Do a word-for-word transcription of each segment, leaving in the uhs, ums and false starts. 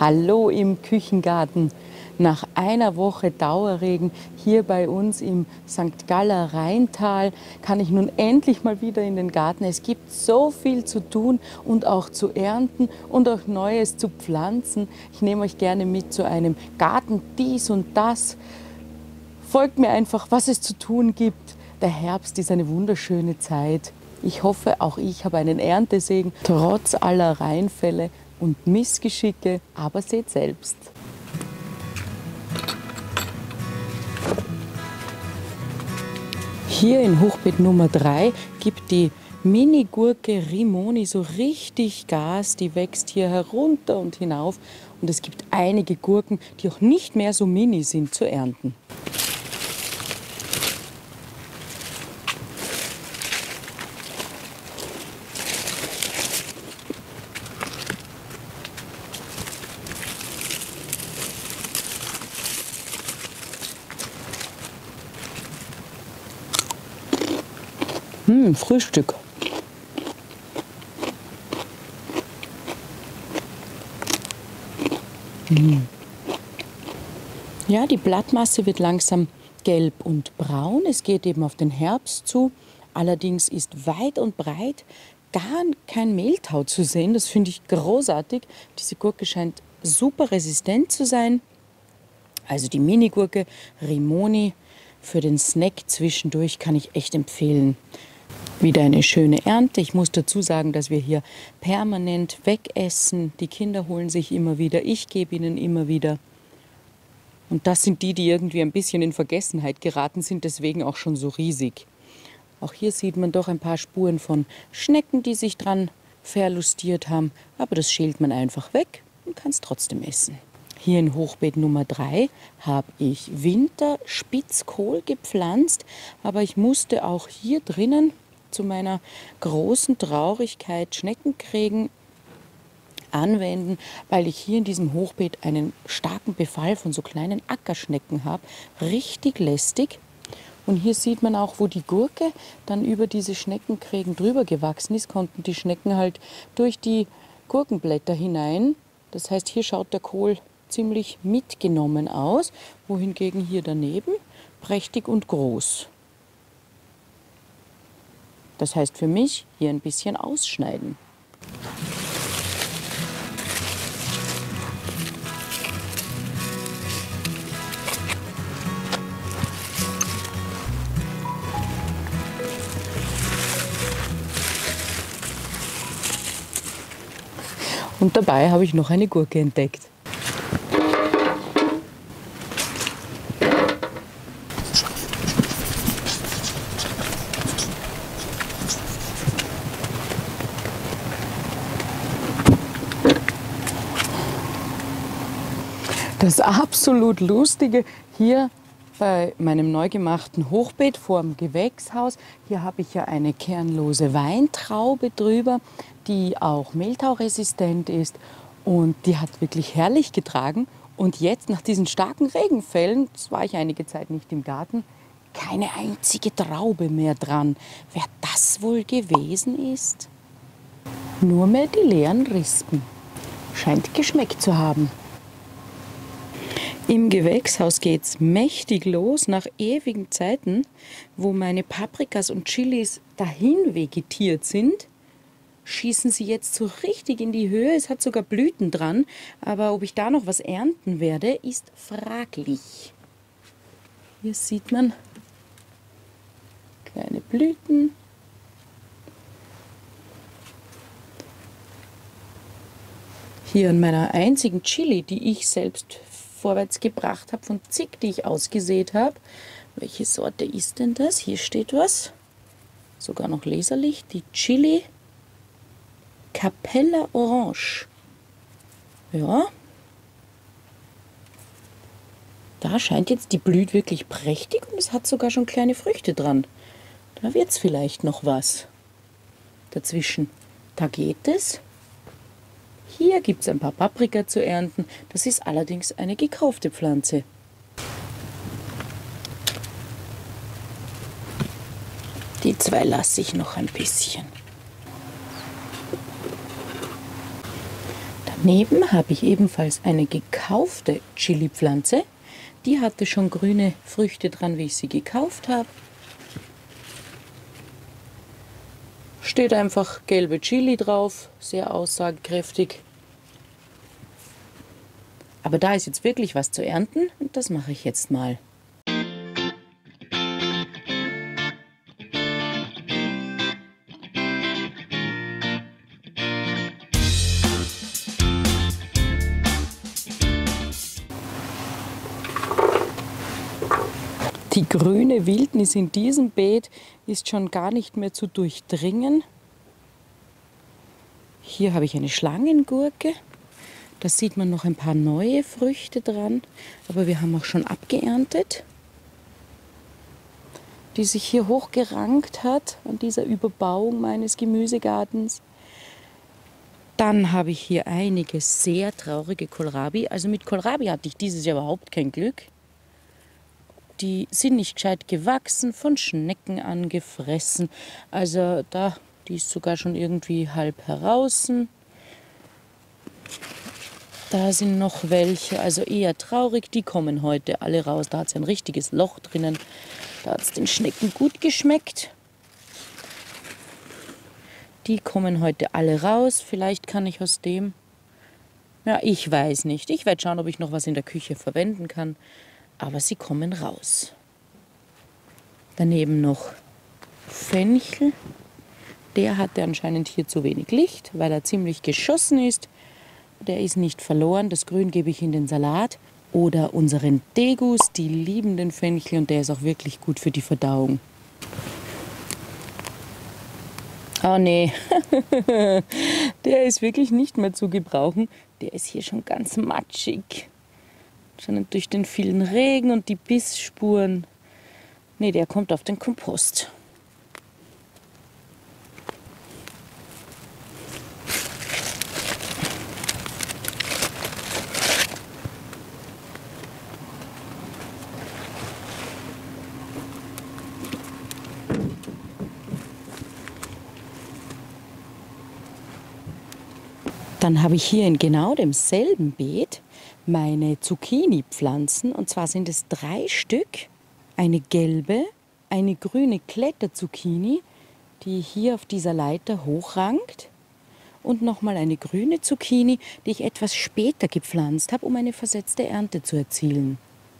Hallo im Küchengarten. Nach einer Woche Dauerregen hier bei uns im Sankt Galler Rheintal kann ich nun endlich mal wieder in den Garten. Es gibt so viel zu tun und auch zu ernten und auch Neues zu pflanzen. Ich nehme euch gerne mit zu einem Garten dies und das. Folgt mir einfach, was es zu tun gibt. Der Herbst ist eine wunderschöne Zeit. Ich hoffe, auch ich habe einen Erntesegen, trotz aller Reinfälle und Missgeschicke. Aber seht selbst. Hier in Hochbeet Nummer drei gibt die Mini-Gurke Rimoni so richtig Gas. Die wächst hier herunter und hinauf. Und es gibt einige Gurken, die auch nicht mehr so mini sind, zu ernten. Hm, Frühstück. Hm. Ja, die Blattmasse wird langsam gelb und braun. Es geht eben auf den Herbst zu. Allerdings ist weit und breit gar kein Mehltau zu sehen. Das finde ich großartig. Diese Gurke scheint super resistent zu sein. Also die Mini-Gurke Rimoni für den Snack zwischendurch kann ich echt empfehlen. Wieder eine schöne Ernte. Ich muss dazu sagen, dass wir hier permanent wegessen. Die Kinder holen sich immer wieder, ich gebe ihnen immer wieder. Und das sind die, die irgendwie ein bisschen in Vergessenheit geraten sind, deswegen auch schon so riesig. Auch hier sieht man doch ein paar Spuren von Schnecken, die sich dran verlustiert haben. Aber das schält man einfach weg und kann es trotzdem essen. Hier in Hochbeet Nummer drei habe ich Winterspitzkohl gepflanzt. Aber ich musste auch hier drinnen zu meiner großen Traurigkeit Schneckenkrägen anwenden, weil ich hier in diesem Hochbeet einen starken Befall von so kleinen Ackerschnecken habe. Richtig lästig. Und hier sieht man auch, wo die Gurke dann über diese Schneckenkrägen drüber gewachsen ist, konnten die Schnecken halt durch die Gurkenblätter hinein. Das heißt, hier schaut der Kohl ziemlich mitgenommen aus, wohingegen hier daneben prächtig und groß. Das heißt für mich, hier ein bisschen ausschneiden. Und dabei habe ich noch eine Gurke entdeckt. Das absolut Lustige hier bei meinem neu gemachten Hochbeet vor dem Gewächshaus. Hier habe ich ja eine kernlose Weintraube drüber, die auch mehltauresistent ist. Und die hat wirklich herrlich getragen. Und jetzt nach diesen starken Regenfällen, das war ich einige Zeit nicht im Garten, keine einzige Traube mehr dran. Wer das wohl gewesen ist? Nur mehr die leeren Rispen. Scheint geschmeckt zu haben. Im Gewächshaus geht's mächtig los nach ewigen Zeiten, wo meine Paprikas und Chilis dahin vegetiert sind, schießen sie jetzt so richtig in die Höhe. Es hat sogar Blüten dran, aber ob ich da noch was ernten werde, ist fraglich. Hier sieht man kleine Blüten. Hier an meiner einzigen Chili, die ich selbst vorwärts gebracht habe, von zig, die ich ausgesät habe. Welche Sorte ist denn das? Hier steht was. Sogar noch leserlich. Die Chili Capella Orange. Ja. Da scheint jetzt, die blüht wirklich prächtig und es hat sogar schon kleine Früchte dran. Da wird es vielleicht noch was dazwischen. Da geht es. Hier gibt es ein paar Paprika zu ernten. Das ist allerdings eine gekaufte Pflanze. Die zwei lasse ich noch ein bisschen. Daneben habe ich ebenfalls eine gekaufte Chili-Pflanze. Die hatte schon grüne Früchte dran, wie ich sie gekauft habe. Steht einfach gelbe Chili drauf, sehr aussagekräftig. Aber da ist jetzt wirklich was zu ernten und das mache ich jetzt mal. Die grüne Wildnis in diesem Beet ist schon gar nicht mehr zu durchdringen. Hier habe ich eine Schlangengurke. Da sieht man noch ein paar neue Früchte dran, aber wir haben auch schon abgeerntet, die sich hier hochgerankt hat an dieser Überbauung meines Gemüsegartens. Dann habe ich hier einige sehr traurige Kohlrabi. Also mit Kohlrabi hatte ich dieses Jahr überhaupt kein Glück. Die sind nicht gescheit gewachsen, von Schnecken angefressen. Also da, die ist sogar schon irgendwie halb heraus. Da sind noch welche, also eher traurig. Die kommen heute alle raus. Da hat es ein richtiges Loch drinnen. Da hat es den Schnecken gut geschmeckt. Die kommen heute alle raus. Vielleicht kann ich aus dem... Ja, ich weiß nicht. Ich werde schauen, ob ich noch was in der Küche verwenden kann. Aber sie kommen raus. Daneben noch Fenchel. Der hatte anscheinend hier zu wenig Licht, weil er ziemlich geschossen ist. Der ist nicht verloren. Das Grün gebe ich in den Salat. Oder unseren Degus, die lieben den Fenchel und der ist auch wirklich gut für die Verdauung. Oh nee, der ist wirklich nicht mehr zu gebrauchen. Der ist hier schon ganz matschig. Schon durch den vielen Regen und die Bissspuren. Nee, der kommt auf den Kompost. Dann habe ich hier in genau demselben Beet meine Zucchini-Pflanzen. Und zwar sind es drei Stück. Eine gelbe, eine grüne Kletterzucchini, die hier auf dieser Leiter hochrankt. Und nochmal eine grüne Zucchini, die ich etwas später gepflanzt habe, um eine versetzte Ernte zu erzielen.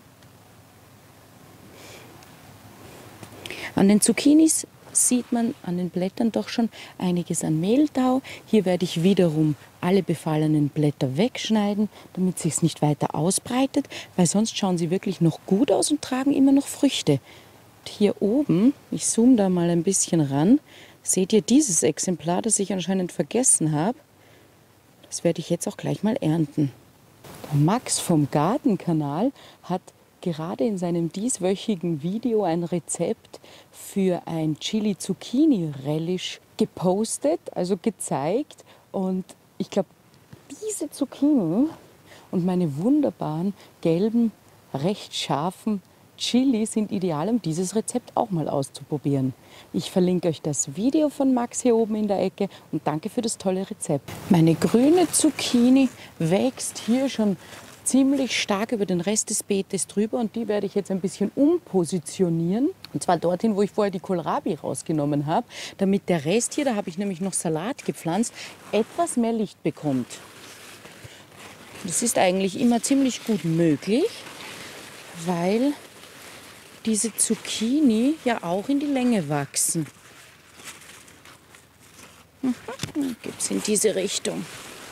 An den Zucchinis sieht man an den Blättern doch schon einiges an Mehltau. Hier werde ich wiederum alle befallenen Blätter wegschneiden, damit sich es nicht weiter ausbreitet, weil sonst schauen sie wirklich noch gut aus und tragen immer noch Früchte. Und hier oben, ich zoome da mal ein bisschen ran, seht ihr dieses Exemplar, das ich anscheinend vergessen habe. Das werde ich jetzt auch gleich mal ernten. Der Max vom Gartenkanal hat gerade in seinem dieswöchigen Video ein Rezept für ein Chili Zucchini Relish gepostet, also gezeigt. Und ich glaube, diese Zucchini und meine wunderbaren gelben, recht scharfen Chili sind ideal, um dieses Rezept auch mal auszuprobieren. Ich verlinke euch das Video von Max hier oben in der Ecke und danke für das tolle Rezept. Meine grüne Zucchini wächst hier schon ziemlich stark über den Rest des Beetes drüber und die werde ich jetzt ein bisschen umpositionieren. Und zwar dorthin, wo ich vorher die Kohlrabi rausgenommen habe, damit der Rest hier, da habe ich nämlich noch Salat gepflanzt, etwas mehr Licht bekommt. Das ist eigentlich immer ziemlich gut möglich, weil diese Zucchini ja auch in die Länge wachsen. Mhm, gibt es in diese Richtung.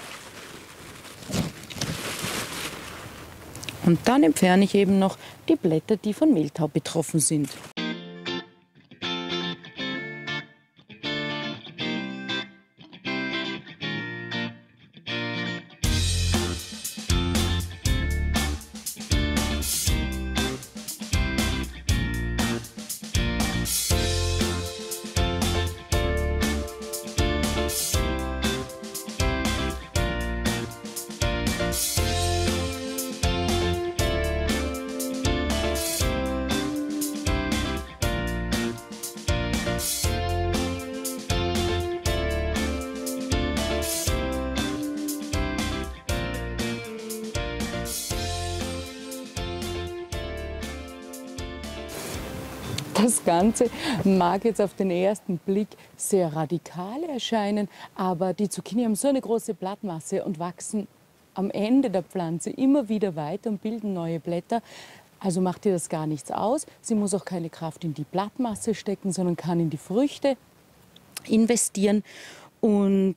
Und dann entferne ich eben noch die Blätter, die von Mehltau betroffen sind. Das Ganze mag jetzt auf den ersten Blick sehr radikal erscheinen, aber die Zucchini haben so eine große Blattmasse und wachsen am Ende der Pflanze immer wieder weiter und bilden neue Blätter. Also macht ihr das gar nichts aus. Sie muss auch keine Kraft in die Blattmasse stecken, sondern kann in die Früchte investieren. Und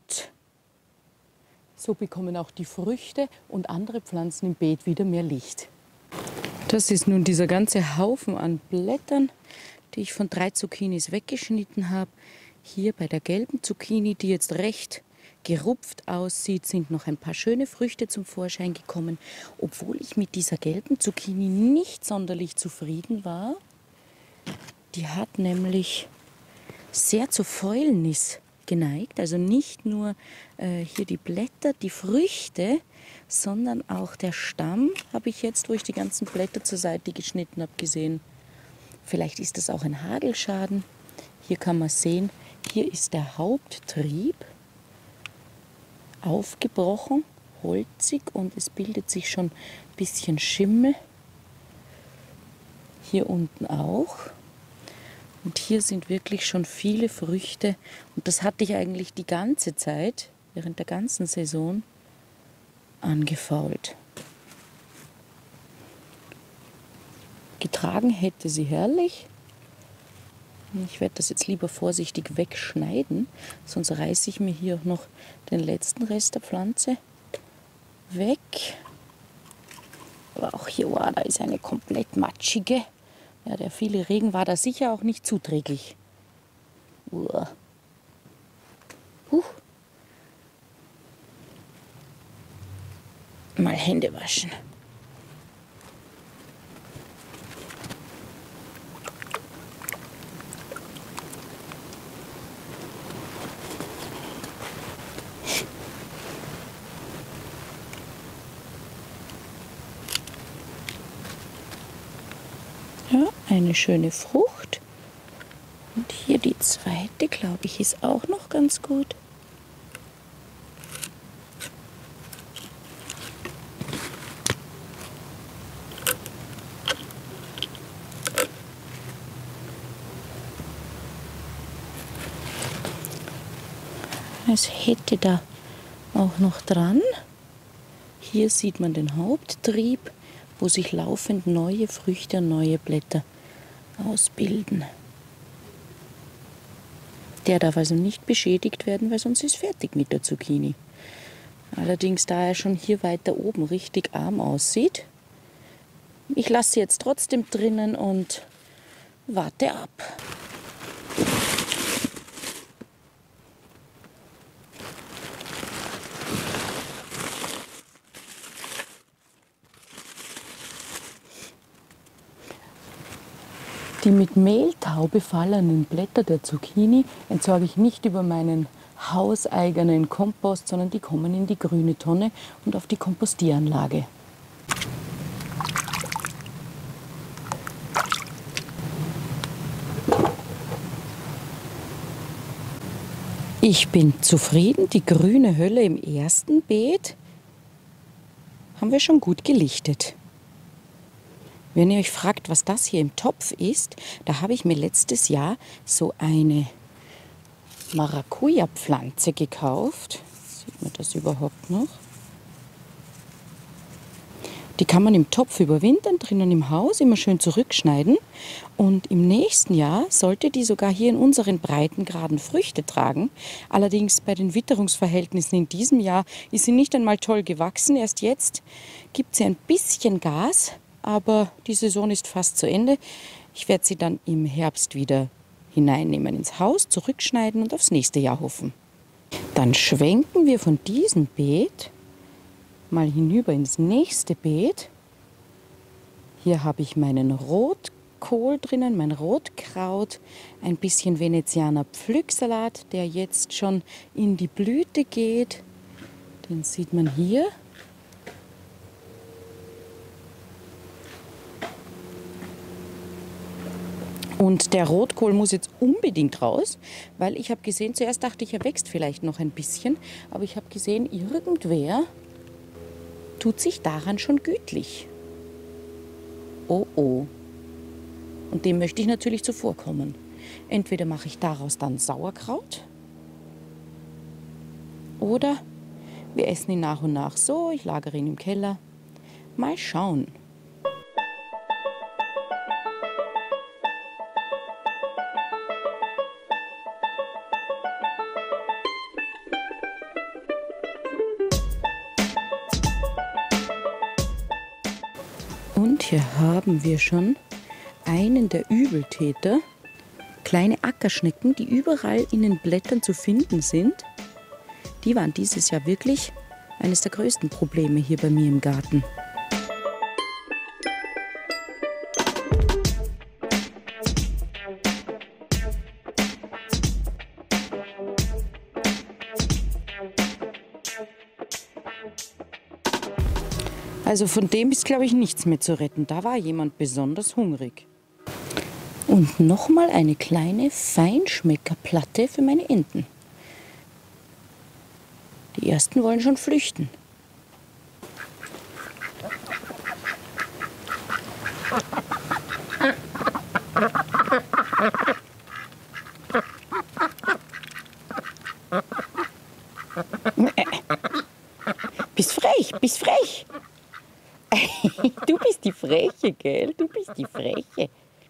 so bekommen auch die Früchte und andere Pflanzen im Beet wieder mehr Licht. Das ist nun dieser ganze Haufen an Blättern, die ich von drei Zucchinis weggeschnitten habe. Hier bei der gelben Zucchini, die jetzt recht gerupft aussieht, sind noch ein paar schöne Früchte zum Vorschein gekommen, obwohl ich mit dieser gelben Zucchini nicht sonderlich zufrieden war. Die hat nämlich sehr zur Fäulnis geneigt, also nicht nur äh, hier die Blätter, die Früchte, sondern auch der Stamm habe ich jetzt, wo ich die ganzen Blätter zur Seite geschnitten habe, gesehen. Vielleicht ist das auch ein Hagelschaden. Hier kann man sehen, hier ist der Haupttrieb aufgebrochen, holzig, und es bildet sich schon ein bisschen Schimmel. Hier unten auch. Und hier sind wirklich schon viele Früchte. Und das hatte ich eigentlich die ganze Zeit, während der ganzen Saison, angefault. Getragen hätte sie herrlich. Ich werde das jetzt lieber vorsichtig wegschneiden, sonst reiße ich mir hier auch noch den letzten Rest der Pflanze weg. Aber auch hier, oh, da ist eine komplett matschige. Ja, der viele Regen war da sicher auch nicht zuträglich. Uah. Huh. Mal Hände waschen. Ja, eine schöne Frucht. Und hier die zweite, glaube ich, ist auch noch ganz gut. Es hätte da auch noch dran. Hier sieht man den Haupttrieb, wo sich laufend neue Früchte und neue Blätter ausbilden. Der darf also nicht beschädigt werden, weil sonst ist fertig mit der Zucchini. Allerdings, da er schon hier weiter oben richtig arm aussieht, ich lasse sie jetzt trotzdem drinnen und warte ab. Die mit Mehltau befallenen Blätter der Zucchini entsorge ich nicht über meinen hauseigenen Kompost, sondern die kommen in die grüne Tonne und auf die Kompostieranlage. Ich bin zufrieden. Die grüne Hölle im ersten Beet haben wir schon gut gelichtet. Wenn ihr euch fragt, was das hier im Topf ist, da habe ich mir letztes Jahr so eine Maracuja-Pflanze gekauft. Sieht man das überhaupt noch? Die kann man im Topf überwintern, drinnen im Haus, immer schön zurückschneiden. Und im nächsten Jahr sollte die sogar hier in unseren Breitengraden Früchte tragen. Allerdings bei den Witterungsverhältnissen in diesem Jahr ist sie nicht einmal toll gewachsen. Erst jetzt gibt sie ein bisschen Gas. Aber die Saison ist fast zu Ende. Ich werde sie dann im Herbst wieder hineinnehmen ins Haus, zurückschneiden und aufs nächste Jahr hoffen. Dann schwenken wir von diesem Beet mal hinüber ins nächste Beet. Hier habe ich meinen Rotkohl drinnen, mein Rotkraut, ein bisschen Venezianer Pflücksalat, der jetzt schon in die Blüte geht. Den sieht man hier. Und der Rotkohl muss jetzt unbedingt raus, weil ich habe gesehen, zuerst dachte ich, er wächst vielleicht noch ein bisschen, aber ich habe gesehen, irgendwer tut sich daran schon gütlich. Oh oh. Und dem möchte ich natürlich zuvorkommen. Entweder mache ich daraus dann Sauerkraut oder wir essen ihn nach und nach so. Ich lagere ihn im Keller. Mal schauen. Und hier haben wir schon einen der Übeltäter. Kleine Ackerschnecken, die überall in den Blättern zu finden sind. Die waren dieses Jahr wirklich eines der größten Probleme hier bei mir im Garten. Also von dem ist, glaube ich, nichts mehr zu retten. Da war jemand besonders hungrig. Und nochmal eine kleine Feinschmeckerplatte für meine Enten. Die ersten wollen schon flüchten. Bist frech, bist frech. Du bist die Freche, gell? Du bist die Freche.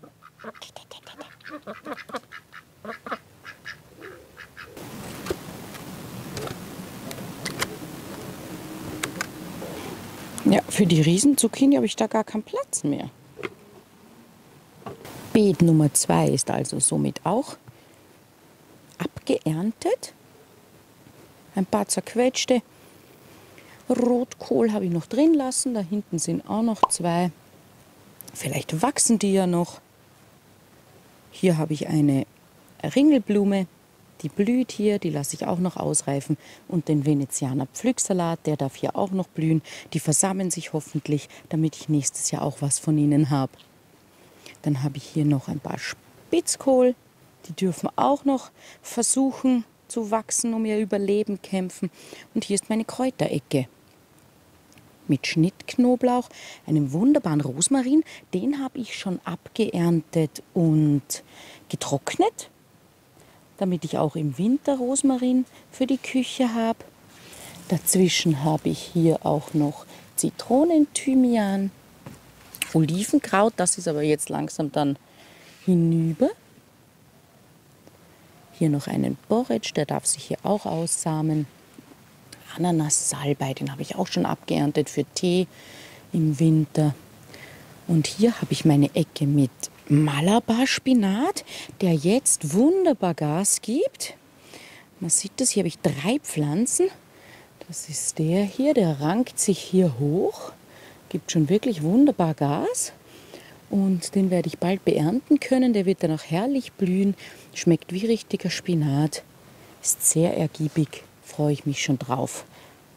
Ja, für die Riesenzucchini habe ich da gar keinen Platz mehr. Beet Nummer zwei ist also somit auch abgeerntet. Ein paar zerquetschte Rotkohl habe ich noch drin lassen. Da hinten sind auch noch zwei. Vielleicht wachsen die ja noch. Hier habe ich eine Ringelblume, die blüht hier, die lasse ich auch noch ausreifen. Und den Venezianer Pflücksalat, der darf hier auch noch blühen. Die versammeln sich hoffentlich, damit ich nächstes Jahr auch was von ihnen habe. Dann habe ich hier noch ein paar Spitzkohl. Die dürfen auch noch versuchen zu wachsen, um ihr Überleben kämpfen. Und hier ist meine Kräuterecke mit Schnittknoblauch, einem wunderbaren Rosmarin. Den habe ich schon abgeerntet und getrocknet, damit ich auch im Winter Rosmarin für die Küche habe. Dazwischen habe ich hier auch noch Zitronen, Thymian, Olivenkraut. Das ist aber jetzt langsam dann hinüber. Hier noch einen Borretsch, der darf sich hier auch aussamen. Ananas, Salbei, den habe ich auch schon abgeerntet für Tee im Winter. Und hier habe ich meine Ecke mit Malabar-Spinat, der jetzt wunderbar Gas gibt. Man sieht das, hier habe ich drei Pflanzen. Das ist der hier, der rankt sich hier hoch, gibt schon wirklich wunderbar Gas. Und den werde ich bald beernten können. Der wird dann auch herrlich blühen, schmeckt wie richtiger Spinat, ist sehr ergiebig, freue ich mich schon drauf.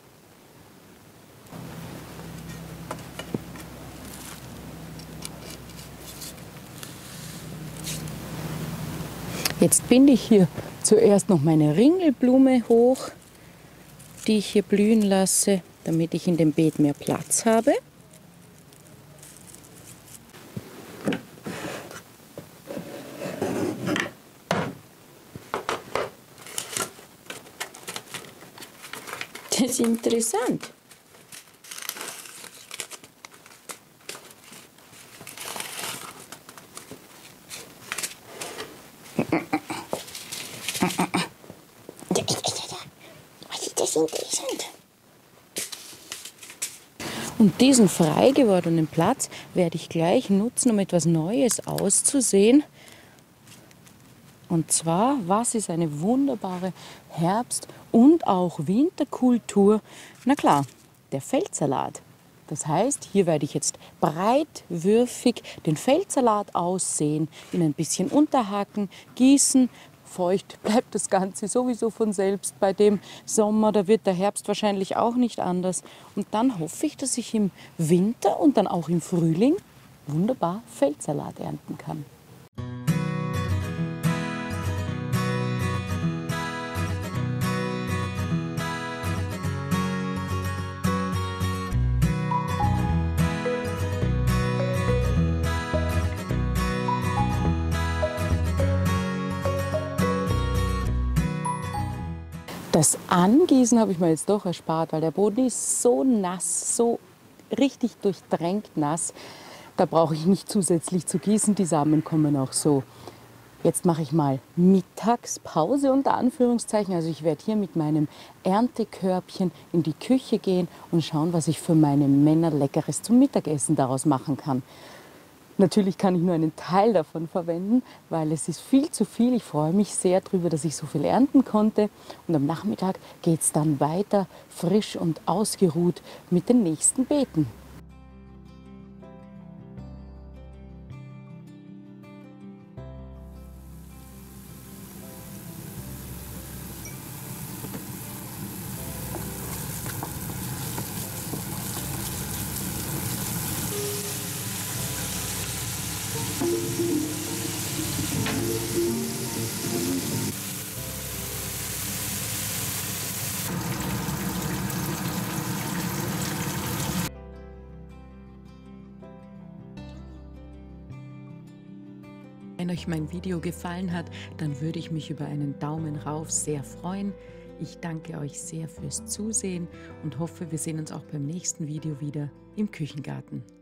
Jetzt binde ich hier zuerst noch meine Ringelblume hoch, die ich hier blühen lasse, damit ich in dem Beet mehr Platz habe. Das ist interessant. Was ist das interessant? Und diesen frei gewordenen Platz werde ich gleich nutzen, um etwas Neues auszusehen. Und zwar, was ist eine wunderbare Herbst- und auch Winterkultur? Na klar, der Feldsalat. Das heißt, hier werde ich jetzt breitwürfig den Feldsalat aussehen, ihn ein bisschen unterhaken, gießen. Feucht bleibt das Ganze sowieso von selbst bei dem Sommer. Da wird der Herbst wahrscheinlich auch nicht anders. Und dann hoffe ich, dass ich im Winter und dann auch im Frühling wunderbar Feldsalat ernten kann. Das Angießen habe ich mir jetzt doch erspart, weil der Boden ist so nass, so richtig durchdrängt nass. Da brauche ich nicht zusätzlich zu gießen, die Samen kommen auch so. Jetzt mache ich mal Mittagspause unter Anführungszeichen. Also ich werde hier mit meinem Erntekörbchen in die Küche gehen und schauen, was ich für meine Männer Leckeres zum Mittagessen daraus machen kann. Natürlich kann ich nur einen Teil davon verwenden, weil es ist viel zu viel. Ich freue mich sehr darüber, dass ich so viel ernten konnte. Und am Nachmittag geht es dann weiter, frisch und ausgeruht mit den nächsten Beeten. Wenn euch mein Video gefallen hat, dann würde ich mich über einen Daumen rauf sehr freuen. Ich danke euch sehr fürs Zusehen und hoffe, wir sehen uns auch beim nächsten Video wieder im Küchengarten.